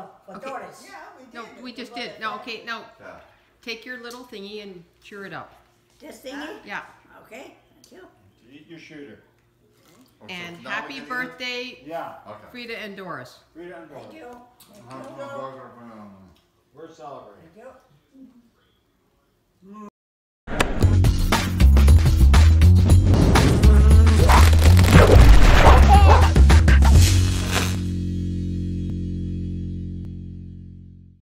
Doris. Yeah, we did. No, we just did. No, okay, now Yeah. take your little thingy and cheer it up. This thingy? Yeah. Okay, thank you. Eat your shooter. Oh, so And now happy we can eat birthday, Yeah. it? Okay. Frida and Doris. Frida and Thank Doris. you. Thank you. We're celebrating. Thank you.